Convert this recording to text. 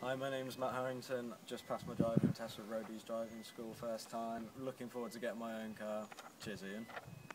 Hi, my name's Matt Harrington. Just passed my driving test with Roadease Driving School first time. Looking forward to getting my own car. Cheers, Ian.